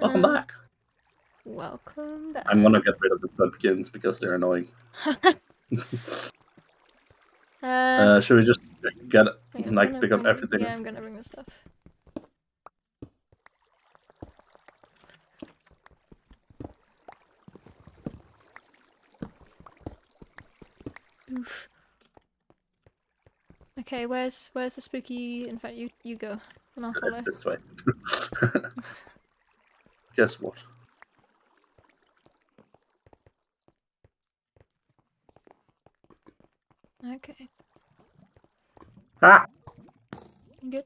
Welcome back. Welcome back. I'm gonna get rid of the pumpkins because they're annoying. Should we just get pick up everything? Yeah, I'm gonna bring the stuff. Oof. Okay, where's the spooky? In fact, you go, and I'll follow. This way. Guess what? Okay. Ah! Good.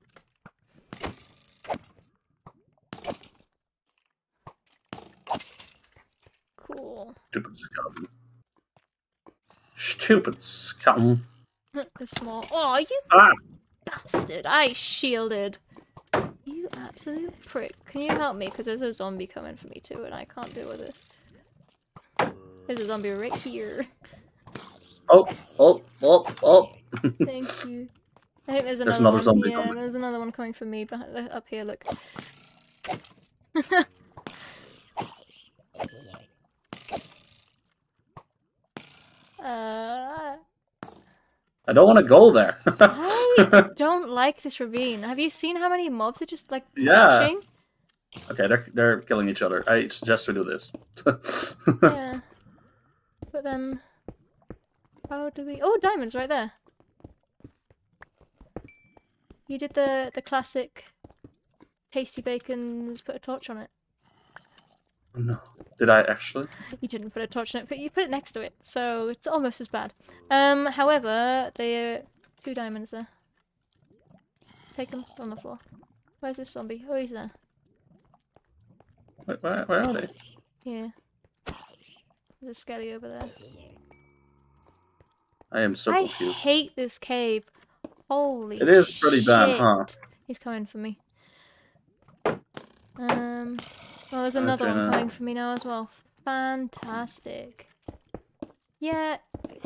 Cool. Stupid skeleton. Stupid skeleton. The small. Oh, you bastard! I shielded. You absolute prick. Can you help me? Because there's a zombie coming for me too, and I can't deal with this. There's a zombie right here. Oh! Thank you. I think there's another one. zombie Yeah, coming. there's another one coming for me up here, look. I don't want to go there. I don't like this ravine. Have you seen how many mobs are just like crashing? Okay, they're killing each other. I suggest we do this. Yeah. But then how do we diamonds right there. You did the classic tasty bacons, put a torch on it. No. Did I actually? You didn't put a torch on it, but you put it next to it, so it's almost as bad. However, there are 2 diamonds there. Take them on the floor. Where's this zombie? Oh, he's there. Where are they? Yeah. There's a skelly over there. I am so confused. I hate this cave. Holy It is pretty bad, huh? He's coming for me. Oh, there's another one coming for me now as well. Fantastic. Yeah.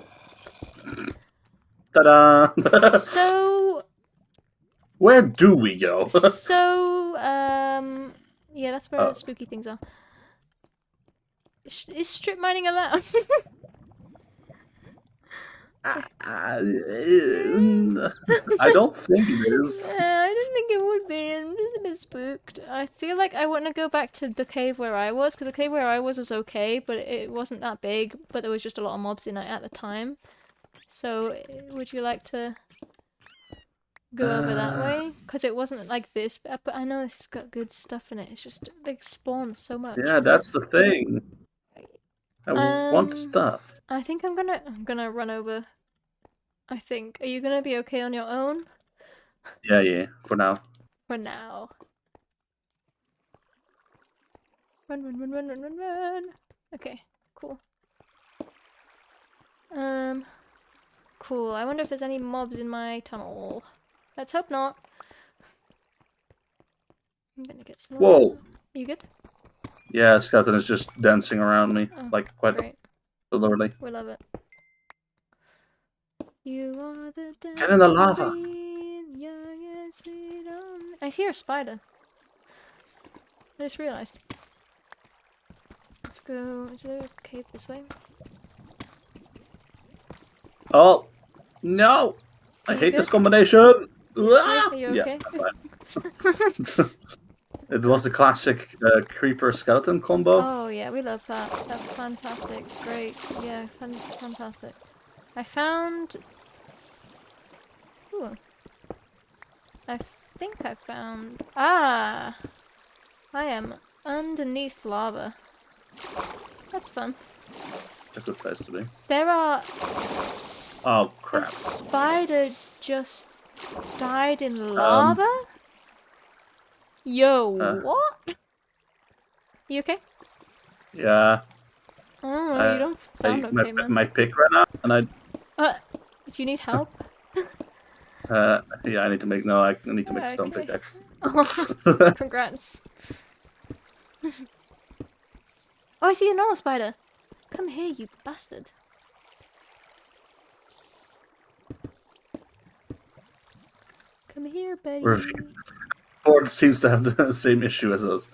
Ta-da! So... Where do we go? Yeah, that's where the spooky things are. Is strip mining allowed? I don't think it is. I don't think it would be. I'm just a bit spooked. I feel like I want to go back to the cave where I was, because the cave where I was okay, but it wasn't that big, but there was just a lot of mobs in it at the time. So, would you like to go over that way? Because it wasn't like this, but I know this has got good stuff in it. It's just, they spawn so much. Yeah, that's the thing. I want stuff. I think I'm gonna run over. I think. Are you gonna be okay on your own? Yeah, for now. For now. Run. Okay, cool. Cool. I wonder if there's any mobs in my tunnel. Let's hope not. I'm gonna get some. Whoa! You good? Yeah, skeleton is just dancing around me, like quite literally. We love it. You are the Get in the lava! I hear a spider. I just realized. Let's go. Is there a cave this way? Oh! No! I hate this combination! Are you okay? Yeah, it was the classic creeper skeleton combo. Oh yeah, we love that. That's fantastic. Great. Yeah, fantastic. I found... Ooh. I think I found... Ah! I am underneath lava. That's fun. It's a good place to be. There are... Oh, crap. A spider just died in lava? Yo, what? You okay? Yeah. Oh, you don't sound okay, man. My pick ran out, and I... do you need help? yeah, I need to make... No, I need to make a stone pickaxe. Oh, congrats. Oh, I see a normal spider. Come here, you bastard. Come here, buddy. board seems to have the same issue as us.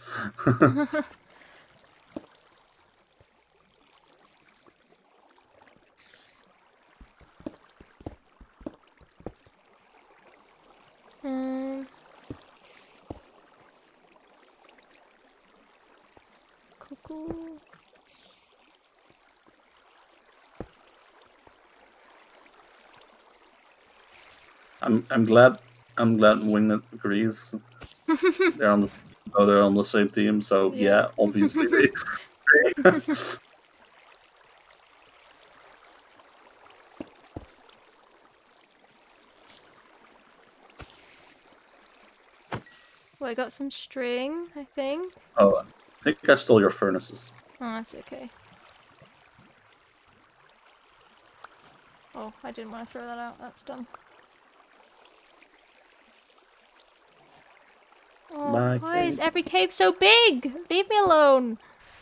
Cool. I'm glad Wingnet agrees. they're on the same team, so yeah obviously they. Well, I got some string, I think. Oh, I think I stole your furnaces. Oh, that's okay. Oh, I didn't want to throw that out. That's dumb. Oh, My why is cave. every cave so big? Leave me alone.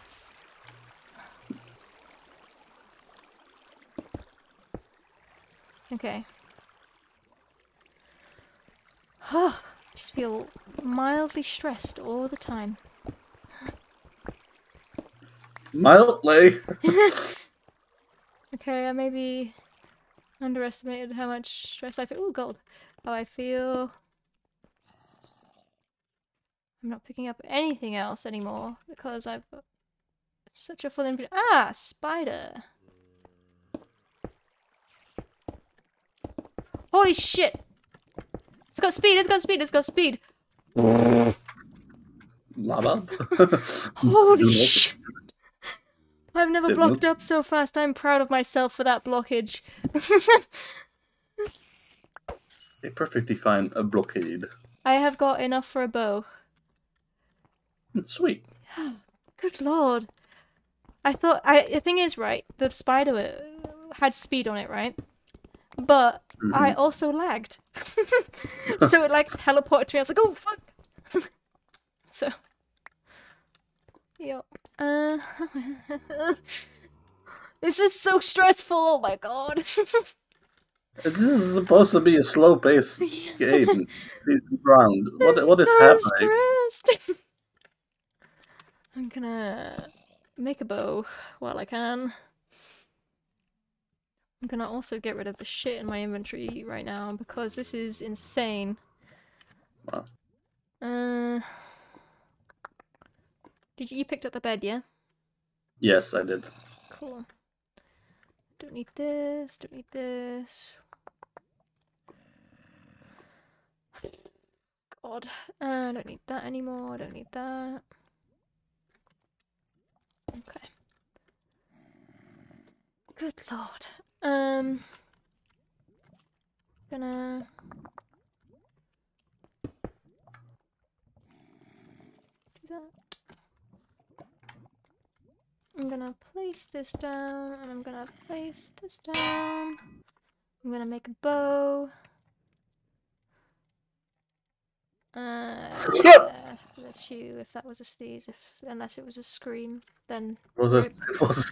Okay. Just feel mildly stressed all the time. Mildly. Okay, I maybe underestimated how much stress I feel. Ooh, gold. How I feel. I'm not picking up anything else anymore because I've got such a full inventory. Ah, spider. Holy shit! It's got speed, it's got speed, it's got speed! Lava. Holy shit! I've never It blocked will. up so fast. I'm proud of myself for that blockage. A perfectly fine blockade. I have got enough for a bow. Sweet. Good lord. The thing is, right, the spider had speed on it, right? But I also lagged. So it like teleported to me. I was like, oh fuck! So. Yep. This is so stressful, oh my god. This is supposed to be a slow pace game. Round. What is happening? Stressed. I'm gonna make a bow while I can. I'm gonna also get rid of the shit in my inventory right now because this is insane. Wow. You picked up the bed, yeah? Yes, I did. Cool. Don't need this, don't need this. God. I don't need that anymore, I don't need that. Okay. Good lord. Gonna... do that. I'm gonna place this down, and I'm gonna place this down. I'm gonna make a bow. That's you. If that was a sneeze, unless it was a scream, then It was. It was.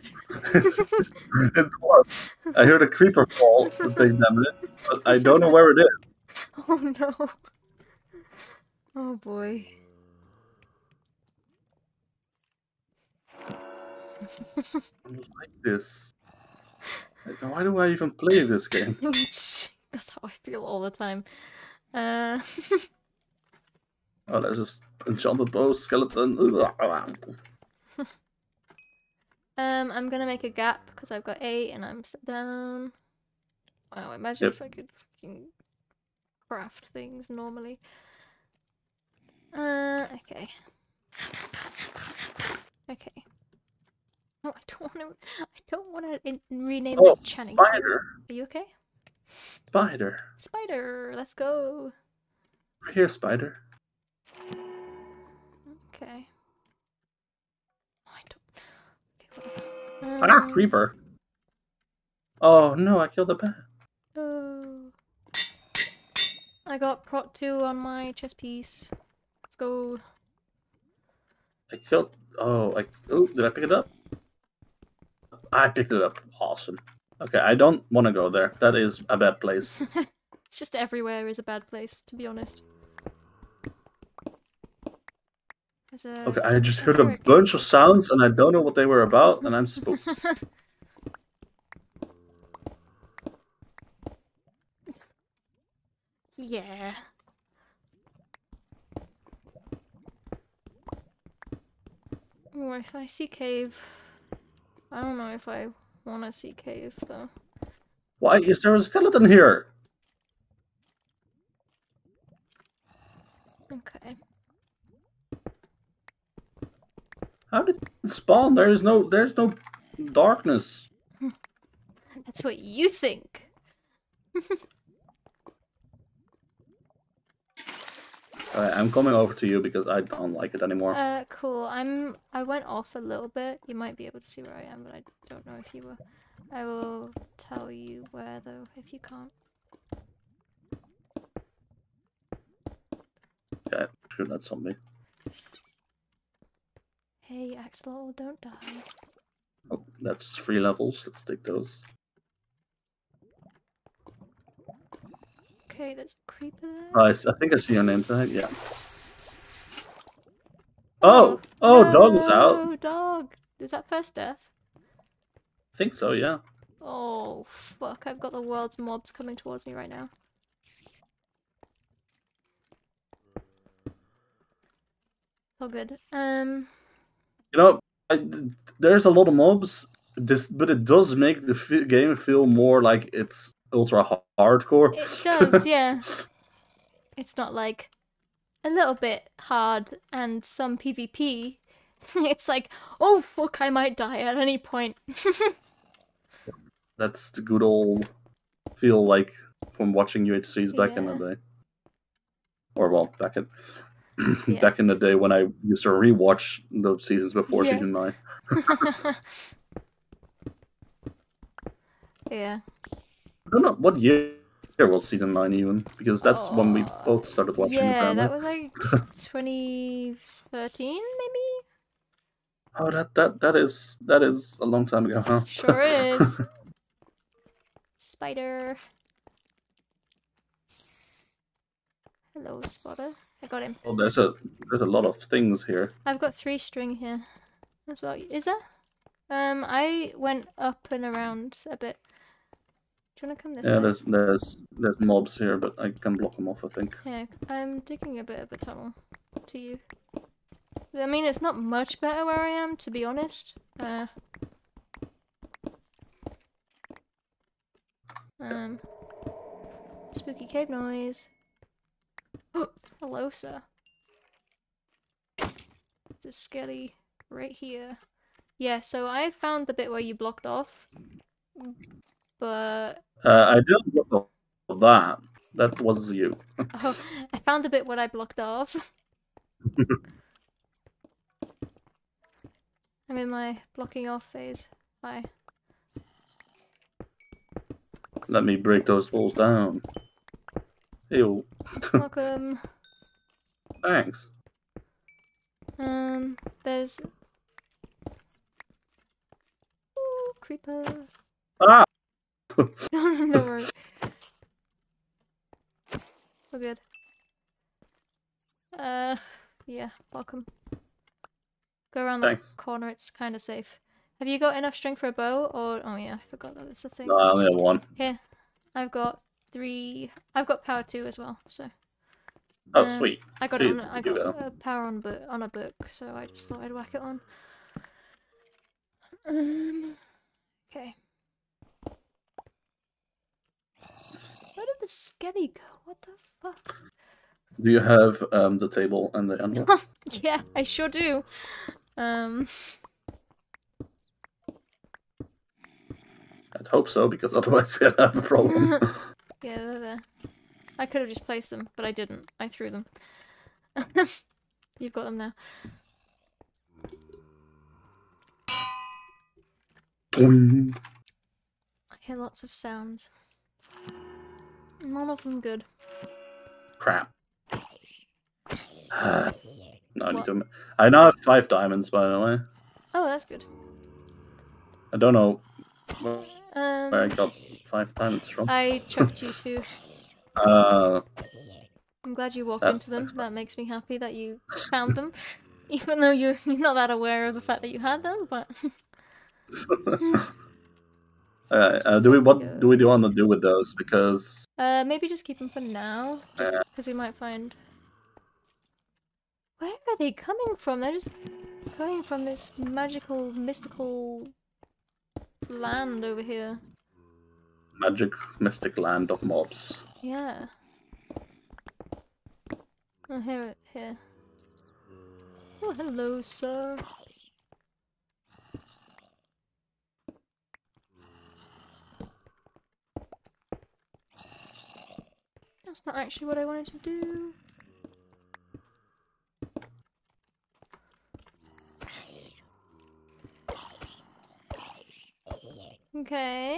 I heard a creeper fall to take damage, but I don't know where it is. Oh no. Oh boy. I don't like this. Why do I even play this game? That's how I feel all the time. Oh, there's this enchanted bow skeleton. I'm gonna make a gap because I've got 8 and I'm set down. Wow, imagine if I could fucking craft things normally. Okay. Okay. Oh, I don't want to rename the Channing. Spider. Are you okay? Spider. Spider, let's go. Over here, spider. Okay. Oh, I don't. Okay, Creeper. Oh no, I killed a bat. Oh. I got prot 2 on my chest piece. Let's go. I killed. Oh, did I pick it up? I picked it up. Awesome. Okay, I don't want to go there. That is a bad place. It's just everywhere is a bad place, to be honest. There's a... Okay, I just heard a hurricane. bunch of sounds and I don't know what they were about, and I'm spooked. Yeah. Oh, if I see cave... I don't know if I want to see cave, though. Why is there a skeleton here? Okay. How did it spawn? There's no darkness. That's what you think. Alright, I'm coming over to you because I don't like it anymore. Cool. I went off a little bit. You might be able to see where I am, but I don't know if you were. I will tell you where though, if you can't. Okay, shoot that zombie. Hey, Axolotl, don't die. Oh, that's 3 levels. Let's take those. Okay, there's a creeper there. I think I see your name tag. Yeah. Oh, dog is out. Oh, dog. Is that first death? I think so. Yeah. Oh, fuck. I've got the world's mobs coming towards me right now. All good. You know, there's a lot of mobs. But it does make the game feel more like it's ultra hardcore. It does, yeah. It's not like a little bit hard and some PvP. It's like, oh fuck, I might die at any point. That's the good old feel like from watching UHCs back in the day. Or well, back in back in the day when I used to rewatch the seasons before season 9. Yeah. I don't know what year was season 9 even, because that's when we both started watching. Yeah, that was like 2013 maybe. Oh, that is a long time ago, huh? Sure is. Spider. Hello, spotter. I got him. Oh, there's a lot of things here. I've got 3 string here as well. Is there? I went up and around a bit. Do you want to come this way? Yeah, there's mobs here, but I can block them off, I think. Yeah, I'm digging a bit of a tunnel to you. I mean, it's not much better where I am, to be honest. Spooky cave noise. Oh, hello, sir. It's a skelly right here. Yeah, so I found the bit where you blocked off, but... I didn't block off that. That was you. Oh, I found the bit where I blocked off. I'm in my blocking off phase. Bye. Let me break those walls down. Ew. Welcome. Thanks. There's... Ooh, creeper. Ah! No worry. We're good. Yeah, welcome. Go around the corner, it's kind of safe. Have you got enough string for a bow, or... Oh yeah, I forgot that was a thing. No, I only have 1. Here, I've got 3... I've got power 2 as well, so... Oh, sweet. I got a power on a book, so I just thought I'd whack it on. Okay. Where did the skelly go? What the fuck? Do you have the table and the anvil? Yeah, I sure do. I'd hope so, because otherwise we'd have a problem. Yeah, they're there. I could have just placed them, but I didn't. I threw them. You've got them now. Boing. I hear lots of sounds. None of them good. Crap. No, I now have 5 diamonds, by the way. Oh, that's good. I don't know where I got 5 diamonds from. I chucked you 2. I'm glad you walked into them. That makes me happy that you found them. Even though you're not that aware of the fact that you had them, but... What do we want to do with those? Because... maybe just keep them for now, just because we might find... Where are they coming from? They're just coming from this magical, mystical land over here. Magic, mystic land of mobs. Yeah. Oh, here. Oh, hello, sir. That's not actually what I wanted to do. Okay.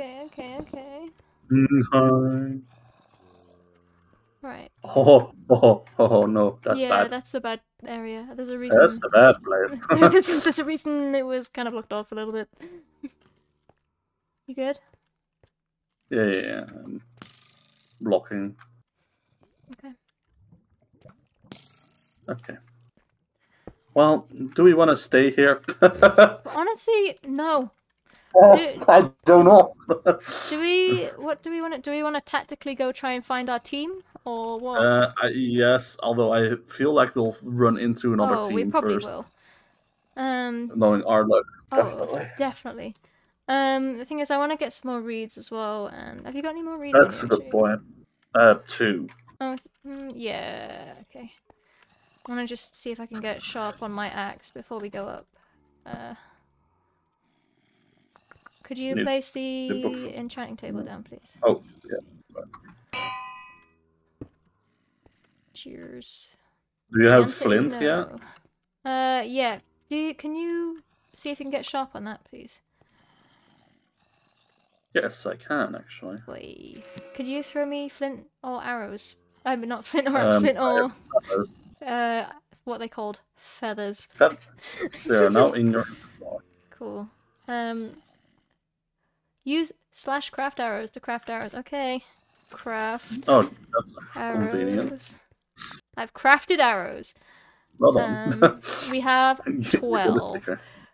Hi. Right. Oh, no, that's bad. Yeah, that's a bad area. There's a reason. That's a bad place. There's a reason it was kind of blocked off a little bit. You good? Yeah. Blocking. Okay. Well, do we want to stay here? Honestly, no. I don't know. What do we want to? Do we want to tactically go try and find our team, or what? Yes. Although I feel like we'll run into another team we probably first. will. Knowing our luck, definitely. Definitely. The thing is, I want to get some more reeds as well. And have you got any more reeds? That's a good point. 2. Oh, yeah. Okay. I want to just see if I can get sharp on my axe before we go up. Could you place the enchanting table down, please? Oh, yeah. Cheers. Do you have flint yet? Yeah. Can you see if you can get sharp on that, please? Yes, I can actually. Wait. Could you throw me flint or arrows? I mean, not flint or arrows, flint or what they called feathers. They are now in your. Cool. Use /craft arrows to craft arrows. Okay. Craft. Oh, that's arrows. convenient. I've crafted arrows. Well done. We have 12.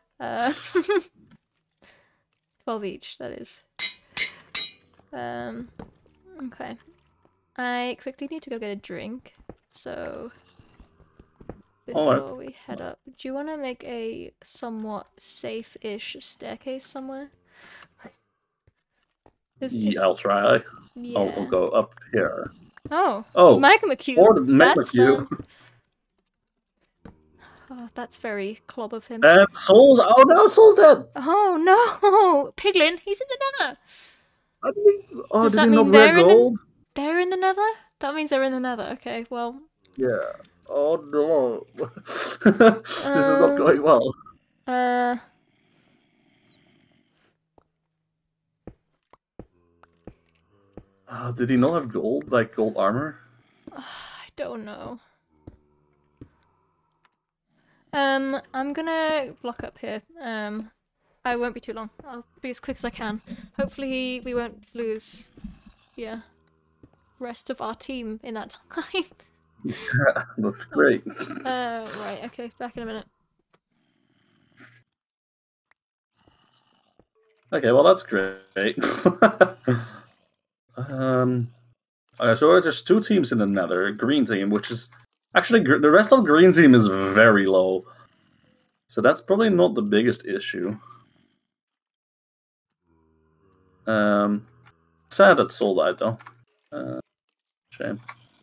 12 each, that is. Okay. I quickly need to go get a drink, so before we head up, do you want to make a somewhat safe-ish staircase somewhere? Yeah, I'll try. Yeah. I'll go up here. Oh, Magma Cube. Or the Magma Cube. Oh, that's very clob of him. And Soul's... Oh no, Soul's dead! Oh no! Piglin, he's in the nether! Did he not wear gold? They're in the nether? That means they're in the nether. Okay, well... Yeah. Oh no. This is not going well. Did he not have gold? Like gold armor? I don't know. I'm gonna block up here. I won't be too long. I'll be as quick as I can. Hopefully we won't lose, rest of our team in that time. Yeah, that's great. Right, okay, back in a minute. Okay, well that's great. Okay, so there's 2 teams in the nether. Green team, which is... Actually, the rest of green team is very low. So that's probably not the biggest issue. Sad that Soul died, though. Shame.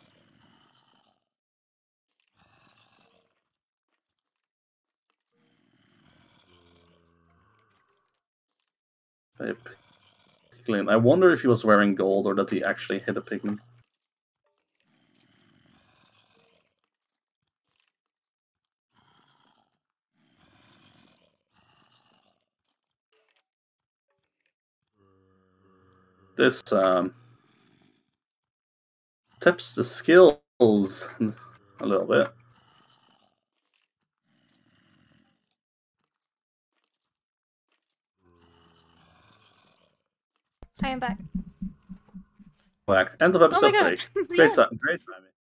Piglin. I wonder if he was wearing gold or that he actually hit a pigman. This tips the skills a little bit. I am back. End of episode 3. Great Yeah. time. Great timing.